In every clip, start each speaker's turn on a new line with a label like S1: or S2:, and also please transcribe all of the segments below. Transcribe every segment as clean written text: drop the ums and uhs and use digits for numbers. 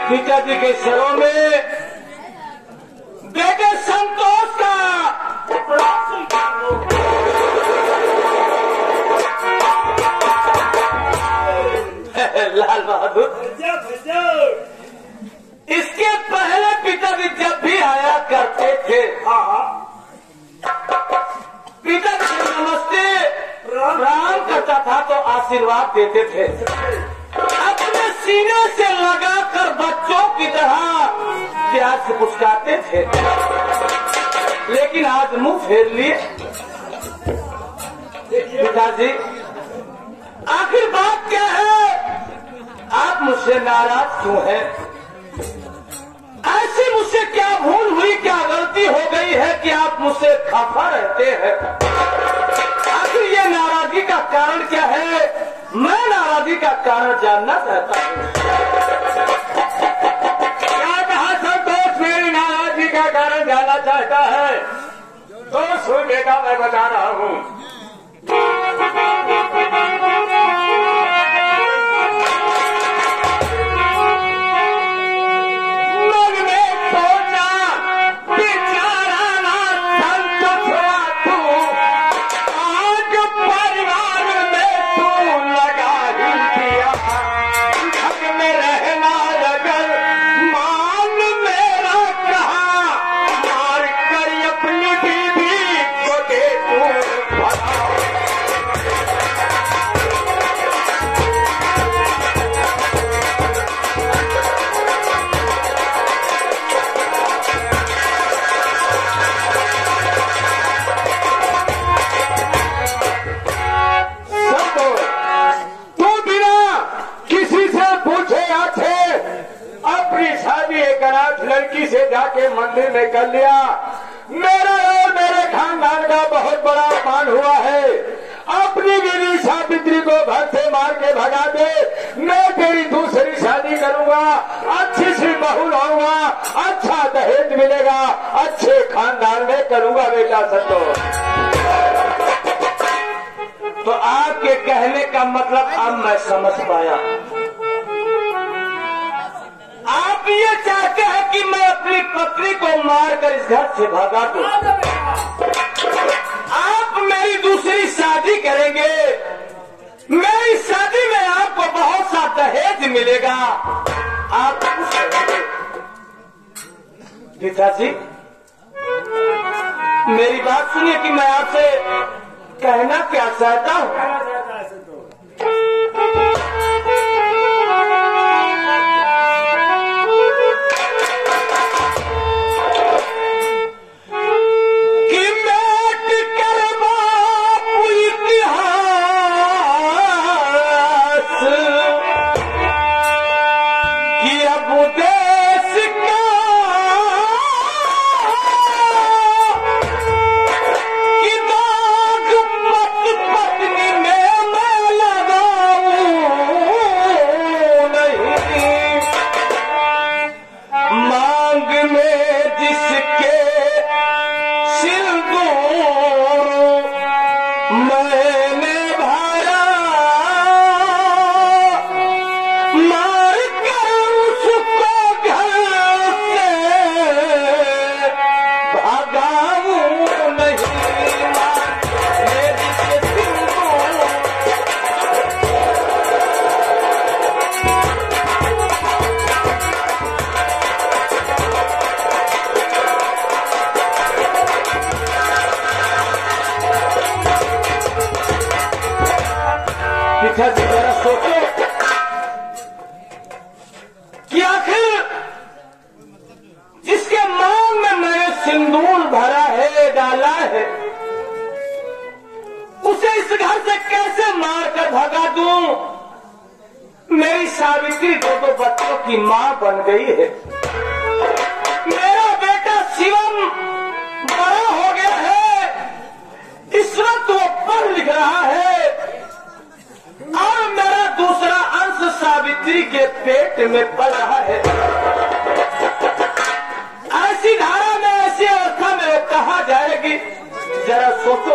S1: पिताजी के शरों में बेटे संतोष का लाल बहादुर, इसके पहले पिताजी जब भी आया करते थे, पिताजी से नमस्ते प्रणाम करता था तो आशीर्वाद देते थे। अपने सीने से लगाकर बच्चों की तरह प्यार से पुचकारते थे, लेकिन आज मुंह फेर लिए। पिताजी, आखिर बात क्या है? आप मुझसे नाराज क्यों हैं? ऐसी मुझसे क्या भूल हुई, क्या गलती हो गई है कि आप मुझसे खफा रहते हैं? आखिर ये नाराजगी का कारण क्या है? मैं नाराजगी का कारण जानना चाहता हूँ।
S2: क्या कहा संतोष? मेरी नाराजगी का कारण जानना चाहता है तो सुन बेटा, मैं बता रहा हूँ। लड़की से जाके मंदिर में कर लिया। मेरा और मेरे खानदान का बहुत बड़ा अपमान हुआ है। अपनी बीवी सावित्री को घर से मार के भगा दे, मैं तेरी दूसरी शादी करूंगा, अच्छी सी बहू लाऊंगा, अच्छा दहेज मिलेगा, अच्छे खानदान में करूंगा बेटा संतोष।
S1: तो आपके कहने का मतलब अब मैं समझ पाया। आप ये चाहते हैं कि मैं अपनी पत्नी को मारकर इस घर से भगा दूं। आप मेरी दूसरी शादी करेंगे, मेरी शादी में आपको बहुत सा दहेज मिलेगा। आप पिताजी, मेरी बात सुनिए कि मैं आपसे कहना क्या चाहता हूँ। जरा सोचो कि आखिर जिसके मांग में मैंने सिंदूर भरा है, डाला है, उसे इस घर से कैसे मारकर भगा दूं? मेरी सावित्री दो बच्चों की मां बन गई है। मेरा बेटा शिवम बड़ा हो गया है, इस वक्त वो पढ़ लिख रहा है और मेरा दूसरा अंश सावित्री के पेट में पड़ रहा है। ऐसी धारा में, ऐसी अवस्था में वो कहाँ जाएगी? जरा सोचो।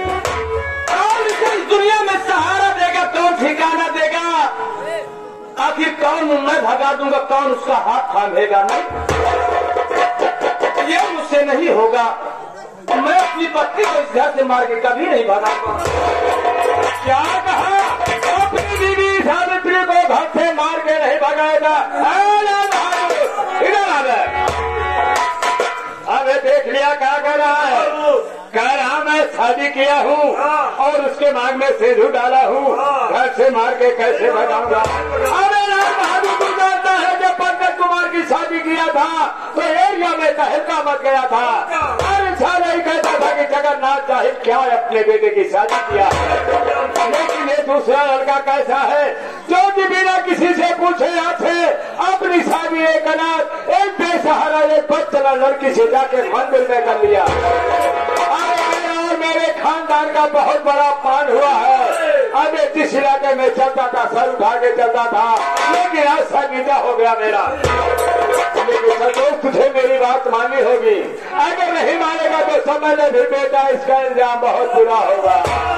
S1: कौन इसे इस दुनिया में सहारा देगा, कौन ठिकाना देगा? आखिर कौन मैं भगा दूंगा, कौन उसका हाथ थामेगा? नहीं, ये मुझसे नहीं होगा। मैं अपनी पत्नी को इस घर से मार के कभी नहीं भगाऊंगा।
S2: क्या कहा? अपनी बीवी सावित्री को घर से मार के नहीं भगाएगा? इधर आ गए। अबे देख लिया क्या कह रहा है? कह रहा मैं शादी किया हूँ और उसके मांग में सिंदूर डाला हूँ, घर से मार के कैसे भगाऊंगा? अरे राम बहादुर तू जानता है जब पंकज कुमार की शादी किया था तो एरिया में तहलका मच गया था। अरे सारा ही कहता था कि जगन्नाथ साहिब क्या अपने बेटे की शादी किया, लेकिन ये दूसरा लड़का कैसा है जो कि बिना किसी से पूछे आपसे अपनी शादी एक अनाथ एक बेसहारा एक बच्चा लड़की से जाके मंदिर में कर लिया। और मेरे खानदान का बहुत बड़ा पान हुआ है। अबे जिस इलाके में चलता था सर उठा के चलता था, लेकिन आज संगीता हो गया मेरा। लेकिन संतोष तुझे मेरी बात माननी होगी, अगर नहीं मानेगा तो समझ ले फिर बेटा इसका इल्जाम बहुत बुरा होगा।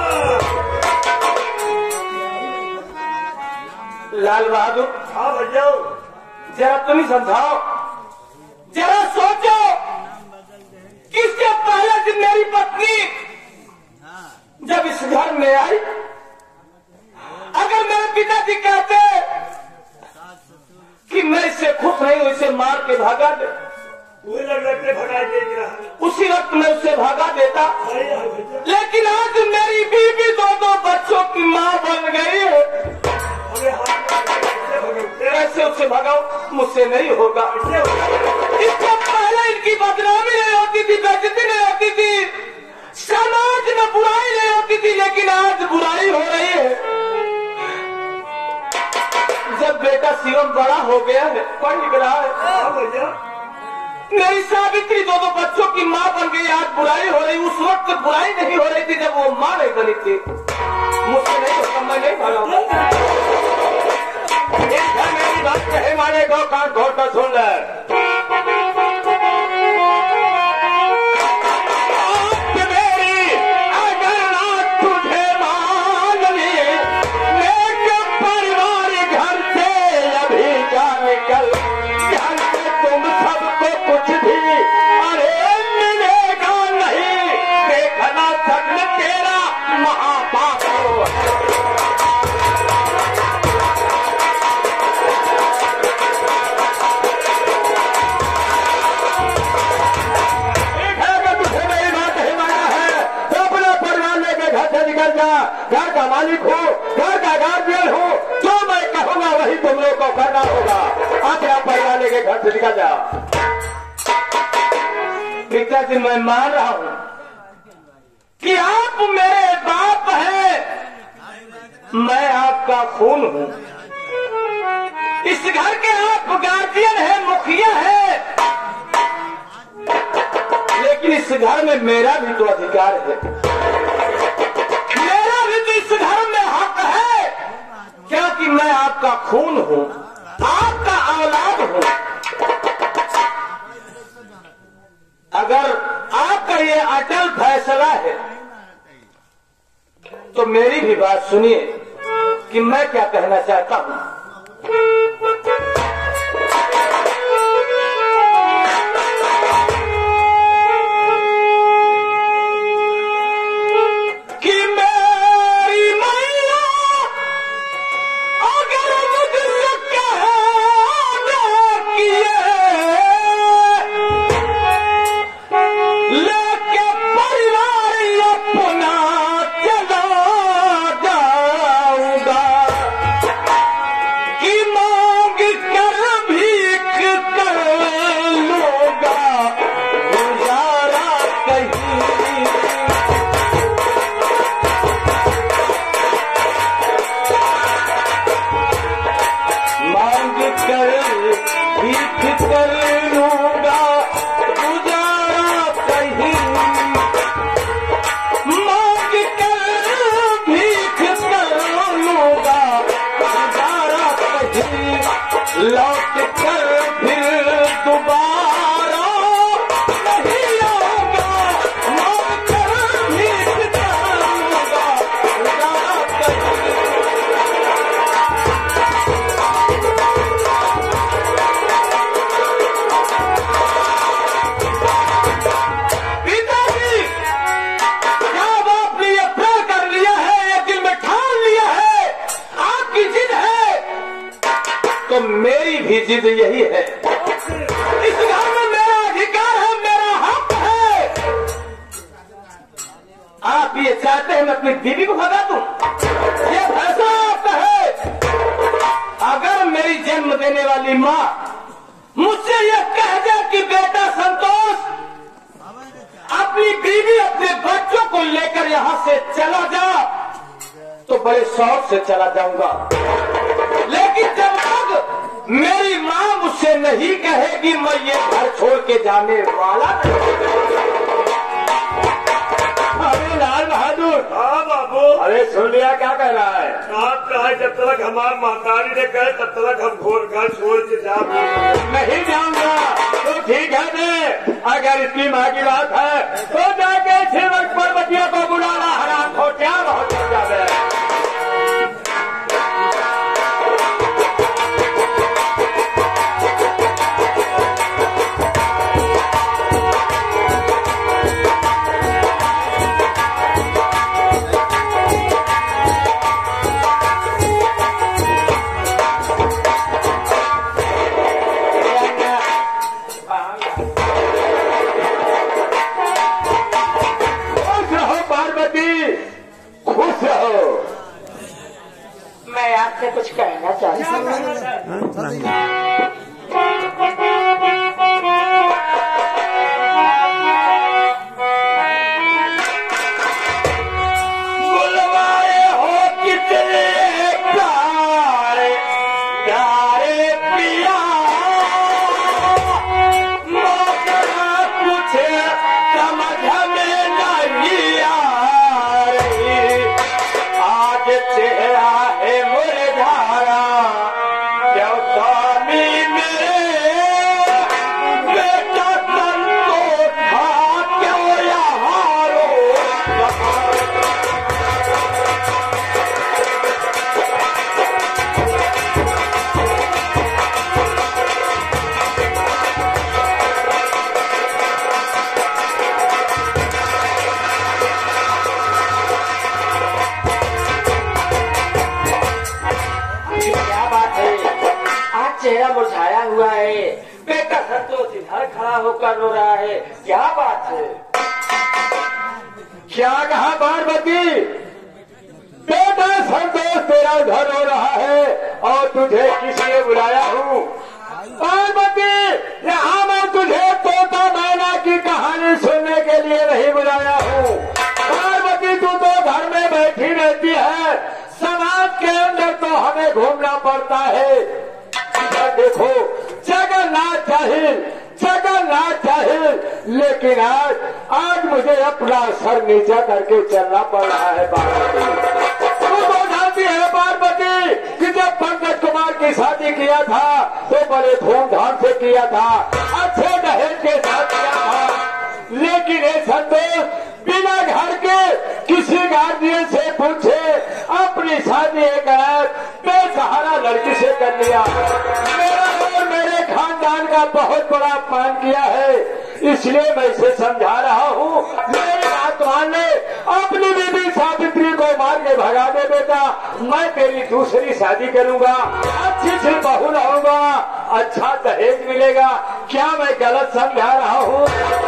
S1: लाल बहादुर,
S2: हाँ भैया,
S1: जरा तुम ही समझाओ, जरा सोचो, किससे पहले दिन मेरी पत्नी जब इस घर में आई, अगर मेरे पिताजी कहते कि मैं इससे खुश नहीं हूं, इसे मार के भगा दे, उसी वक्त मैं उससे भागा देता। लेकिन आज मेरी बीवी दो बच्चों की माँ बन गई है, कैसे उससे भगाओ? मुझसे नहीं होगा। इससे पहले इनकी बदनामी नहीं होती थी, बेइज्जती नहीं होती थी, समाज में बुराई नहीं होती थी, लेकिन आज बुराई हो रही है। जब बेटा शिवम बड़ा हो गया है, पढ़ लिख रहा है, मेरी सावित्री दो बच्चों की माँ बन गई, आज बुराई हो रही। उस वक्त बुराई नहीं हो रही थी जब वो माँ नहीं बनी थी। मुझसे नहीं होता, मैं नहीं भागा।
S2: मेरी बात कहे माने को कान खोल कर सुन ले। घर का मालिक हो, घर का गार्जियन हो, जो मैं कहूँगा वही तुम लोग को करना होगा। अपना परिवार लेके घर से निकल जाओ।
S1: पिताजी, मैं मान रहा हूँ कि आप मेरे बाप हैं, मैं आपका खून हूँ, इस घर के आप गार्जियन हैं, मुखिया हैं, लेकिन इस घर में मेरा भी तो अधिकार है, इस घर में हक है, क्योंकि मैं आपका खून हूं, आपका औलाद हूं। अगर आपका ये अटल फैसला है तो मेरी भी बात सुनिए कि मैं क्या कहना चाहता हूं। लौट कर फिर दोबारा नहीं आऊंगा, लौट कर फिर जाऊंगा। तो मेरी भी जिद यही है। इस घर में मेरा अधिकार है, मेरा हक है। आप ये चाहते हैं मैं अपनी बीवी को भगा दूं? ये फैसला आपका है। अगर मेरी जन्म देने वाली माँ मुझसे यह कह दे कि बेटा संतोष अपनी बीवी अपने बच्चों को लेकर यहाँ से चला जा, तो बड़े शौक से चला जाऊंगा। लेकिन जब तक मेरी माँ मुझसे नहीं कहेगी मैं ये घर छोड़ के जाने वाला नहीं।
S2: अरे लाल बहादुर।
S3: हाँ बाबू।
S2: अरे सुन लिया क्या कह रहा है?
S3: आप कहा जब तक हमारे मातारी ने कहे तब तक हम घर छोड़ के जा
S2: नहीं जाऊंगा। तो ठीक है ने, अगर इसकी माँ की बात है तो जाके सेवक पर्वतियों को बुलाना। हराम हो क्या बहुत ज्यादा है।
S1: मैं आपसे कुछ कहना चाहता हूँ। बुलवाए हो कितने प्यारे प्यारे पिया, मौका कुछ समझ में नहीं आ रही। आज चेहरा है मुरझाया, क्यों स्वामी मेरे बेटा संतोष था, क्यों यहाँ रो। क्या बात है, आज चेहरा मुरझाया हुआ है, बेटा संतोष इधर खड़ा होकर रो रहा है, क्या बात है?
S2: क्या कहा पार्वती? बेटा संतोष तेरा घर हो रहा है और तुझे किसने बुलाया हूँ? पार्वती, यहाँ मैं तुझे तोता मैना की कहानी सुनने के लिए नहीं बुलाया हूँ। पार्वती, तू तो घर में बैठी रहती है, समाज के अंदर तो हमें घूमना पड़ता है। देखो जगन्नाथ चाहिए, लेकिन आज मुझे अपना सर नीचा करके चलना पड़ रहा है। पार्वती, तू तो जानती है पार्वती कि जब पंकज कुमार की शादी किया था तो बड़े धूमधाम से किया था, अच्छे दहेज के साथ किया था। लेकिन ये संतोष बिना घर के किसी गार्जियन से पूछे अपनी शादी एक बेसहारा लड़की से कर लिया। मेरा और मेरे खानदान का बहुत बड़ा अपमान किया है, इसलिए मैं इसे समझा रहा हूँ। मेरी बात मान ले, अपनी बीवी सावित्री को मार के भगा दे बेटा, मैं तेरी दूसरी शादी करूंगा, अच्छी सी बहू रहूंगा, अच्छा दहेज मिलेगा। क्या मैं गलत समझा रहा हूँ?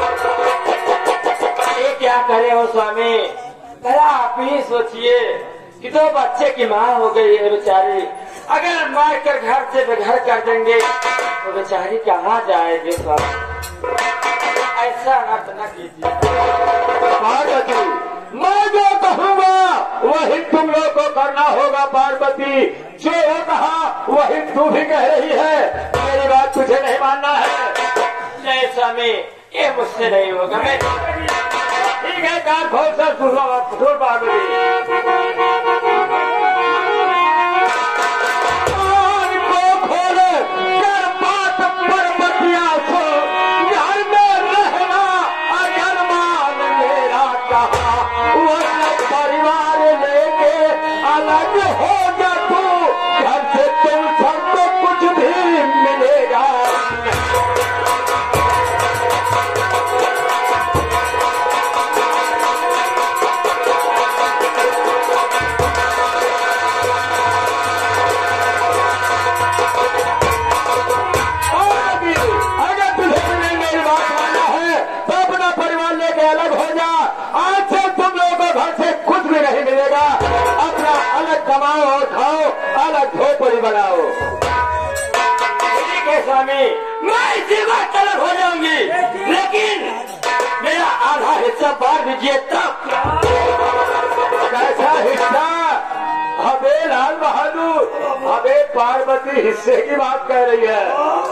S1: ये क्या करे हो स्वामी, पहले आप ही सोचिए कि दो बच्चे की माँ हो गई है बेचारी, अगर मार कर घर से बेघर कर देंगे तो बेचारी कहाँ जाएगी स्वामी? ऐसा न कीजिए।
S2: पार्वती, मैं जो कहूँगा वही तुम लोग को करना होगा। पार्वती, जो हो कहा वही तू भी कह रही है, मेरी बात तुझे नहीं मानना है।
S1: नहीं स्वामी, ये मुझसे नहीं होगा। मैं
S2: ठीक है, कार खोल सर सुन पार्वती। झोपड़ी बनाओ।
S1: ठीक है स्वामी, मैं इसी बात तलब हो जाऊंगी, लेकिन मेरा आधा हिस्सा बांट दीजिए तब।
S2: कैसा हिस्सा? अबे लाल बहादुर, अबे पार्वती हिस्से की बात कह रही है।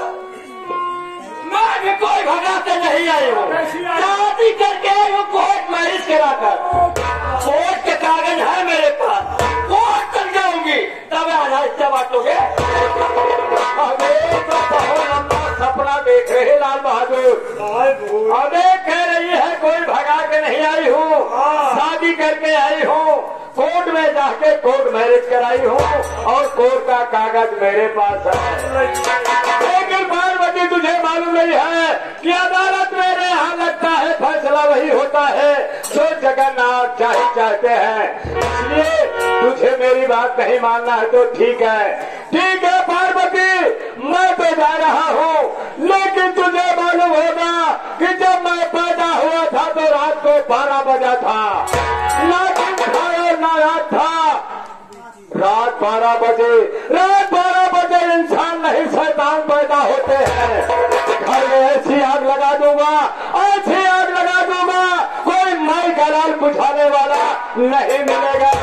S1: मैं भी कोई भगाते नहीं आई हूँ, शादी करके आई हूँ कोर्ट मैरिज कराकर। कोर्ट के कागज है मेरे पास, कोर्ट तक जाऊंगी तब आधा हिस्सा बांटोगे।
S2: अबे तो बहुत लंबा सपना देख रहे लाल बहादुर। अबे कह रही है कोई भगा के नहीं आई हूँ, शादी करके आई हूँ, कोर्ट में जाके कोर्ट मैरिज कराई हूँ और कोर्ट का कागज मेरे पास है। लेकिन पार्वती तुझे मालूम नहीं है कि अदालत मेरे यहाँ लगता है, फैसला वही होता है जो जगन्नाथ चाहते हैं। इसलिए तुझे मेरी बात नहीं मानना है तो ठीक है। ठीक है पार्वती, मैं तो जा रहा हूँ, लेकिन तुझे मालूम होगा कि जब मैं पैदा हुआ था तो रात को 12 बजा था, लेकिन खाया ना रात था। रात 12 बजे इंसान नहीं शैतान पैदा होते हैं। घर में ऐसी आग लगा दूंगा, ऐसी आग लगा दूंगा, कोई माई का लाल बुझाने वाला नहीं मिलेगा।